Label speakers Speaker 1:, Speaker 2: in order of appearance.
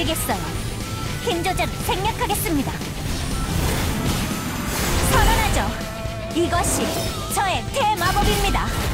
Speaker 1: 보여드리겠어요. 힘 조절을 생략하겠습니다. 선언하죠. 이것이 저의 대마법입니다.